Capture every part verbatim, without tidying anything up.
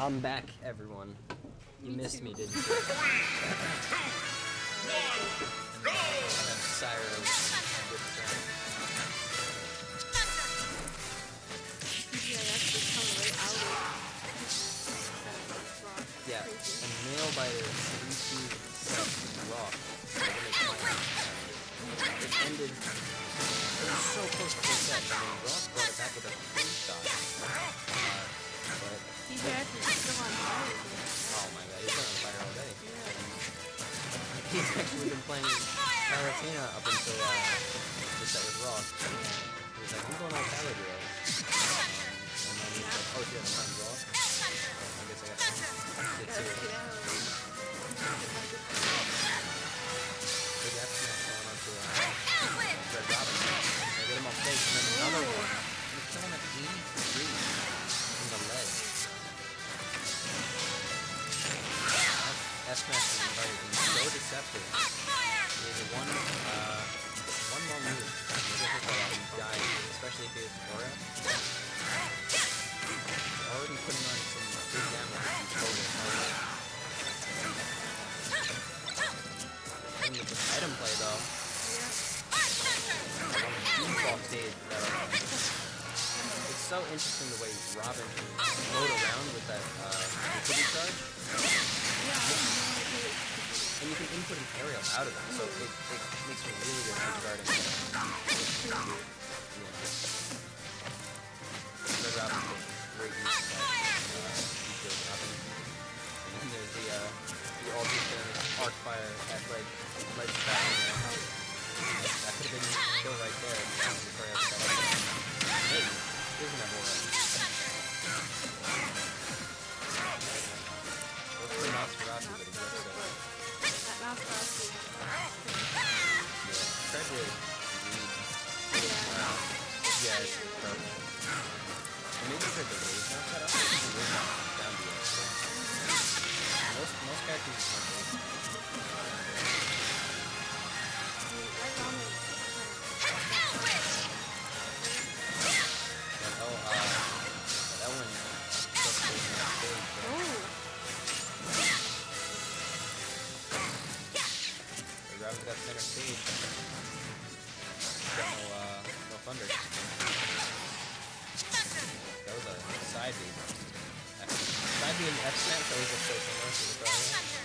I'm back, everyone. You Me missed too. me, didn't you? Three, two, one, go! I have Syros with them. Yeah, that's just coming right out of Yeah, a nail biter three two set rock. So when it went, um, it ended. It was so close to the set. I mean, Rock brought it back with a three shot. Uh, but T J X is still on fire. oh my god, he's been on fire all day. Yeah. He's actually been playing Piratina up until uh, the set with Rock. He was like, I'm going on Paladro. Um, and then he's like, oh shit, I'm on Rock. I guess I got to get Gotta serious. get out. Big F smash going on to uh, RedRobin. They get him off stage, and then another one. And it's killing at eighty-three in the ledge. F smash is so deceptive. He has one, uh, one more move. Maybe if he dies, especially if he has Aura. Already putting on some big damage control. Item play though. Default stage though. It's so interesting the way Robin can float around with that uh, utility charge. And you can input an aerial out of it, so it, it makes me really good at guarding. Yeah. RedRobin is a great use of that. Uh, Robin. And then there's the uh, the ulti thing, arc fire at ledge, ledge battle there. That could have been a kill right there. Before I set up. Hey, isn't that more? What's the Nosferatu that he gets so? That Nosferatu. Yeah, tried to read. Uh, yeah, it's purple. And maybe tried to raise now cut off. Down the edge. Most, most characters are purple. And oh, uh, that one just goes in that stage. Oh. RedRobin's got center stage. Got no, uh, no thunder. That was a side B. Side B and F smash always look so similar to the Lucario.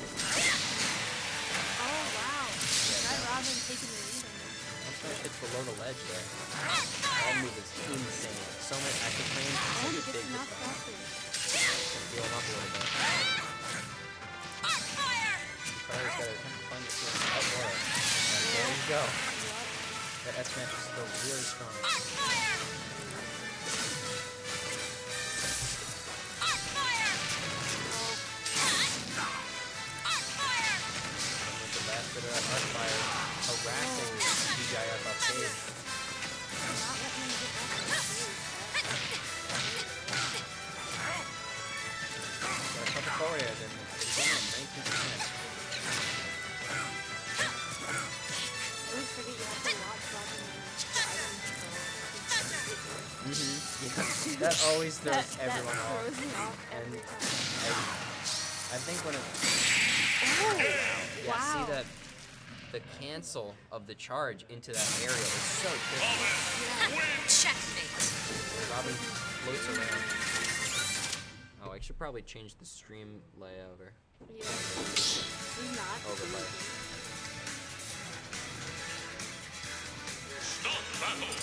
Oh, wow. RedRobin taking the lead on this. F smash hits below the ledge there. That move is insane. So much active range. Oh, Such he a gets big the hit. Nosferatu. Heal him up a little bit. Lucario's got to find the swing out more. And there you go. That S smash is still really strong. And with the last bit of that arc fire harassing D J F off stage. Not letting him get back on the stage. Got a couple forward airs in there. He's only at nineteen percent. I always forget you have to not drop in the items. Mm-hmm. Yeah. That always throws That, that everyone off. throws me off And every time. I, I think when it... Oh, Yeah, wow. see that... The cancel of the charge into that area is so tricky. Checkmate. Robin floats around. Oh, I should probably change the stream layout or Yeah. He's not. overlay. Stop battle.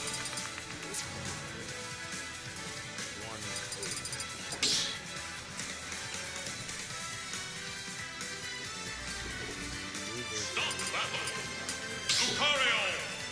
One, eight. Stop battle. Lucario.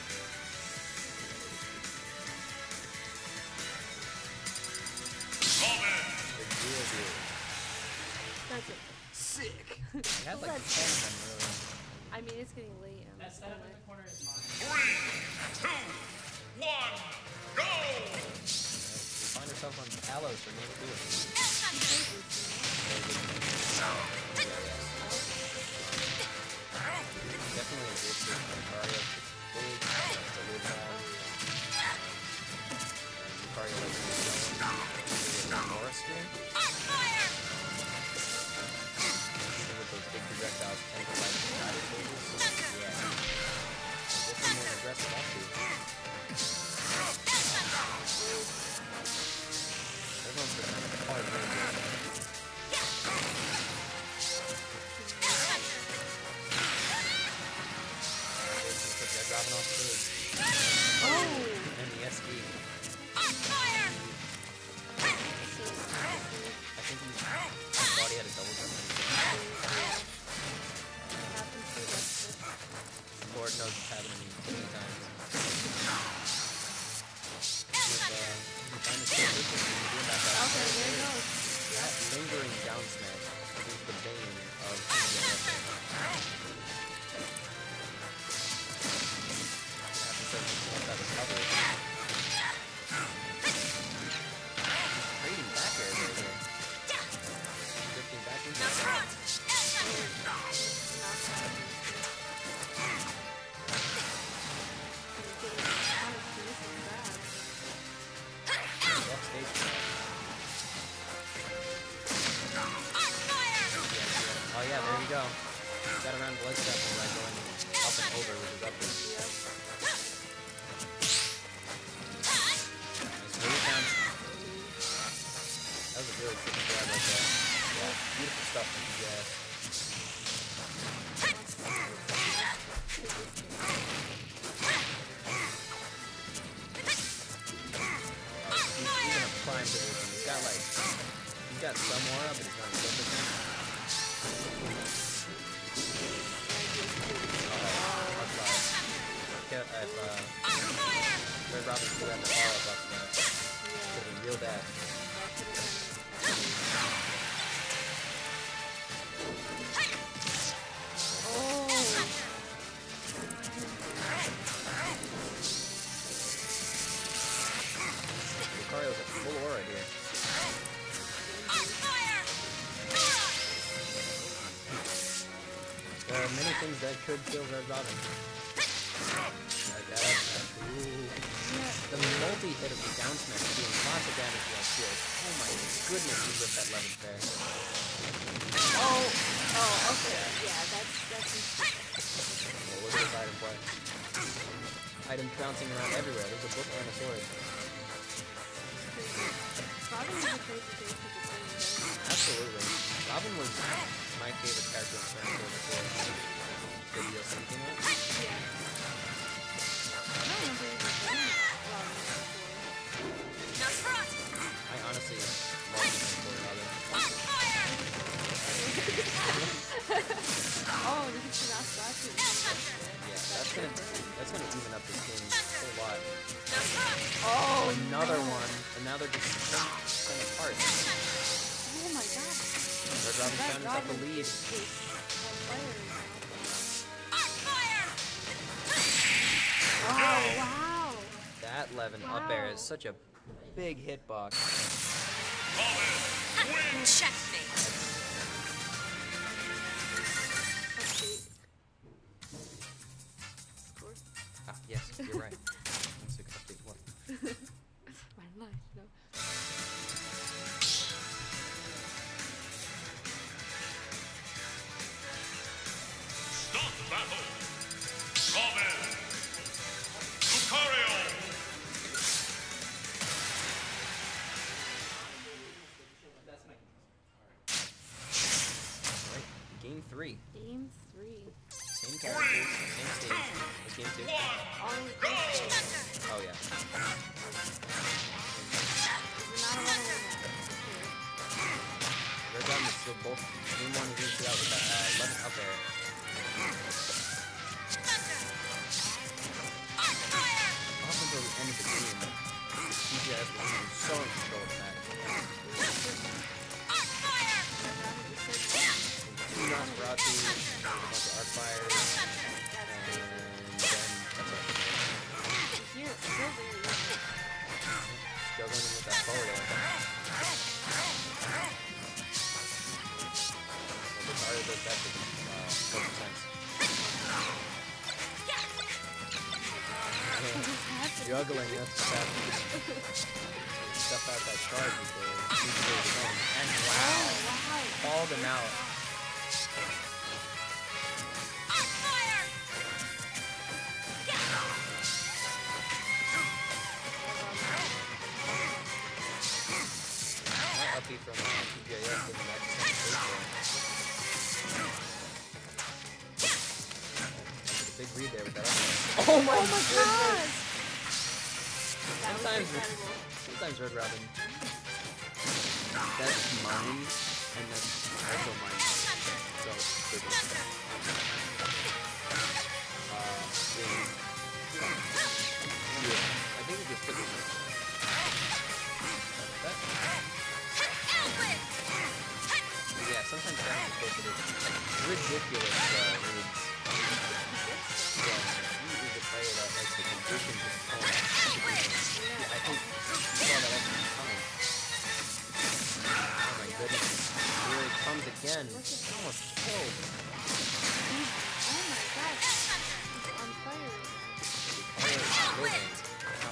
Robin. The dual duel. That's it. Sick! I had like Let's- ten of them really. I mean, it's getting late. And That setup in the corner is mine. Three, two, one, go! We find ourselves on Talos for game two. Definitely a good for Lucario. Big, that's a little ball. And Lucario like to go. Aura stream. popping off stage. Oh! And the S D. On fire! I think he thought he had a double jump. Lord knows it's happening too many times. With, uh, you find this good position, you're doing that back Okay, there. there it goes. That lingering down smash is the bane of the wrestling. After certain stuff that was covered. Trading back air right here. Drifting back into it. Off stage. Oh yeah, there you go. Got around the leg step and like going up and over with his upper. Nice move down. That was a really tricky grab right there. Yeah, beautiful stuff from P J S. He's gonna prime to everything. He's got like, he's got some aura, but he's not so percent. If uh, RedRobin still had the aura buff, that could have been real bad. Lucario's at full aura here. There are many things that could kill RedRobin. Like that up smash. Ooh. The multi-hit of the down smash doing lots of damage to that shield. Oh my goodness, he ripped that eleven there. Oh, oh, okay. Yeah, that's that's interesting. Oh, look at this item play. Items bouncing around everywhere. There's a book and a sword. Robin is a crazy case with the same thing. Absolutely. Robin was my favorite character in Smash four before the D L C came out. Yeah. I don't remember even playing Robin before. I honestly love Smash four Robin. Oh, did you see that splash? Yeah, that's gonna that's gonna even up this game a whole lot. Oh, Another no. one, and now they're just ten percent apart. Oh my god. RedRobin found himself the lead. Is on fire right now. Oh, wow. That eleven up air is such a big hitbox. Checkmate. Update. Score. Ah, yes, you're right. Music update what? My life, no. Start battle. Robin. Lucario. Right, game three. Game three. Same characters, same stage. It's game two. All of Go. Oh yeah. RedRobin is still both game one and game two out with that uh, eleven up air. Up until the end of the game, P J S was so in control of the match. Two Nosferatu, a bunch of arc fires, and then that's it. Here, still very easy. Struggling with that forward air. Lucario does that to uh, four percent. Juggling, that's the best. Stuff out that charge with the two players alone. And wow, Wow. called him out. That uppy from uh, P J S getting back to second place there. Big read there with that up. Oh Oh my Oh my goodness! gosh! That was Sometimes, incredible. sometimes Red Robin. That's mine, and that's also mine. So, pretty. Uh, in, yeah, I think we just put this in. That? Yeah, sometimes I have to go for this ridiculous uh, reads. Yeah, you need to play that as the conditions of tone. Yeah, I think you saw that actually coming. Oh my goodness. Here it comes again. Almost killed. Oh my gosh. He's on fire. Fire is living. Wow.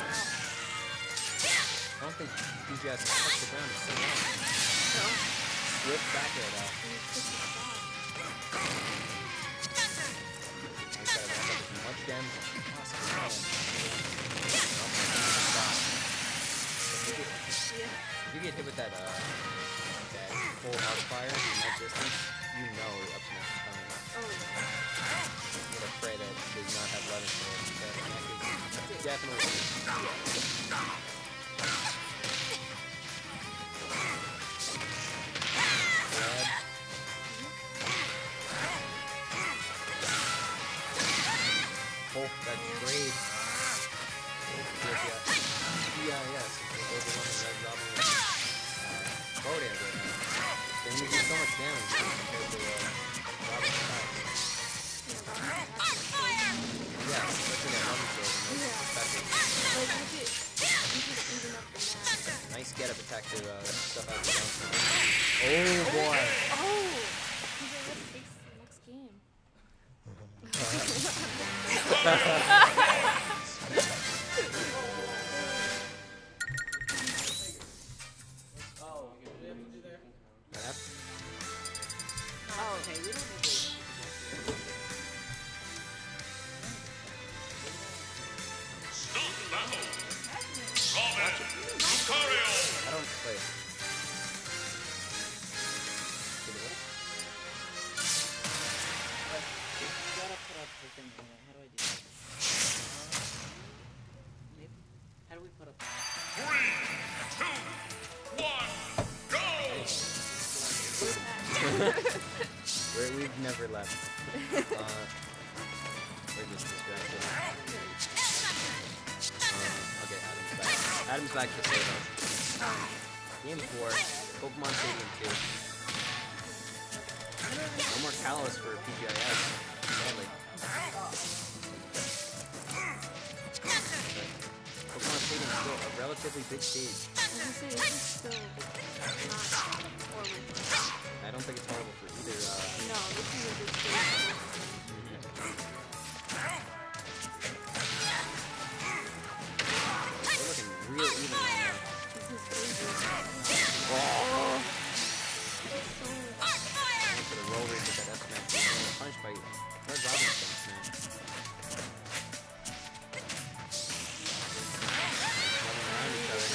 I don't think D J has touched the ground in so long. No. Swift back air though. He's just a spot. I gotta back up as much damage as possible. Nope. Stop. If you get, if you get hit with that, uh, that full arc fire from that distance, you know the up smash is coming. Oh, yeah. I'm gonna pray that it does not have lemon for it, but in that case, definitely. Grab. Oh, that trade. With, uh, P I S, with overwhelming Red Robin with uh, bow damage right now. They're gonna do so much damage compared to uh, Robin's attacks. Yeah, especially that Robin sword. And those effective. Like, look at, you just even up the map. Nice get up attack to uh, stuff out of the bounce. Oh boy! Oh! He's like, let's face the next game. Yep. Oh, okay, we don't need to. Stop battle. Robin. Lucario. I don't play it. Did it work? You gotta put up the thing. How do I do that? Maybe. How do we put up the Three, two, one, go! We're, we've never left. Uh, we're just distracted. Uh, okay, Adam's back. Adam's back to save us. Game four, Pokemon Stadium two. No more Kalos for P G I S, sadly. But Pokemon Stadium is still a relatively big stage. I was gonna say, this is still not horrible. I don't think it's horrible for either. Uh, No, this is a good stage. We're looking real even right now. This is crazy. Oh! Oh. Went for the roll rage with that S smash. And punched by Red Robin stance, man. Running around each other.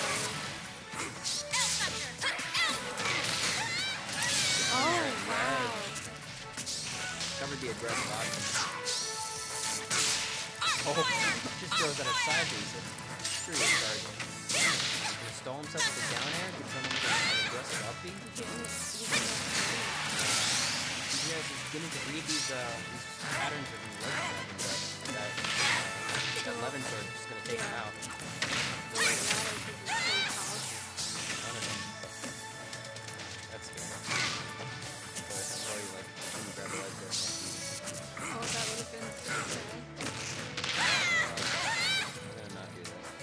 Oh, wow. Covered the aggressive option. Oh, just throws that aside to you. Screw you, Sergeant. He stole himself with the down air, gets on with an aggressive up B. You can't, you can't. Yes, he's beginning to read these, uh, these patterns of leg grabbing, but that, uh, that Levin sword is just gonna take him out. Doesn't matter because it's so powerful. None of them. That's good. But I saw you, like, didn't grab the leg there. Oh, that would have been so sad. I'm gonna not do that.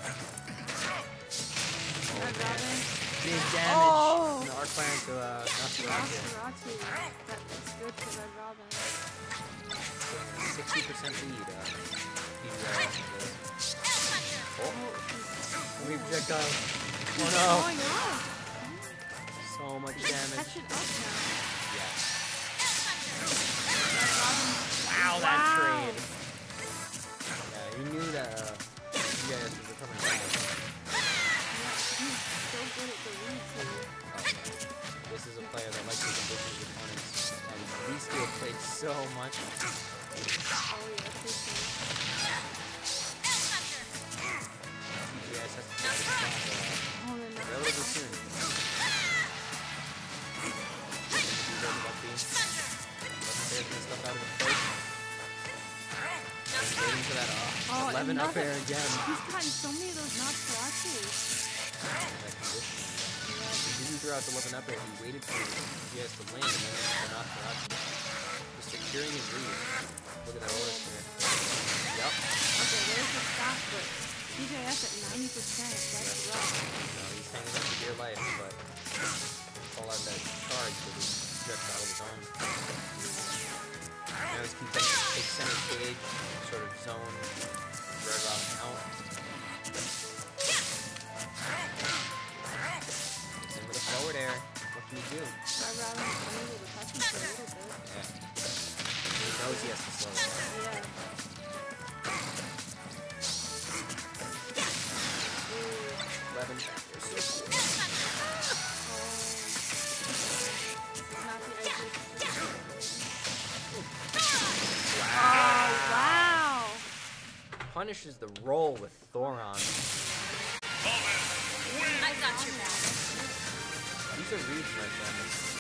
Red Robin. Big damage! Oh! And the arc fire into, uh, Nosferatu. Nosferatu. That looks good for Red Robin. sixty percent lead, uh, P G I S. Oh, Oh, he's we projectile. Oh What's no! going on? So much Catch damage. it up now. Yeah. Red Robin. Wow, that Wow. trade. Yeah, he knew that, uh, P G I S was recovering fast. He's so good at the lead too. This is a player that likes to condition his opponents, and these two have played so much. Oh yeah, for sure. Oh, eleven up another- air again. He's gotten so many of those Nosferatu. That conditioning. He didn't throw out the eleven up air. He waited for he has to land and then the Nosferatu. Just securing his lead. Look at that horse there. Yep. Okay, there's the stop, but D J S at ninety percent. That's rough. No, he's hanging on for dear life, but call out that charge because he stretched out of his arm. Now he's content to take center stage, sort of zone RedRobin out. And with a forward air, what can you do? RedRobin is unable to touch him for a little bit. Yeah. He knows he has to slow it down. Yeah. eleven backwards. Oh. Not the ideal. Oh, wow. Punishes the roll with Thoron. Thomas wins. I got your back. These are reads, my friends.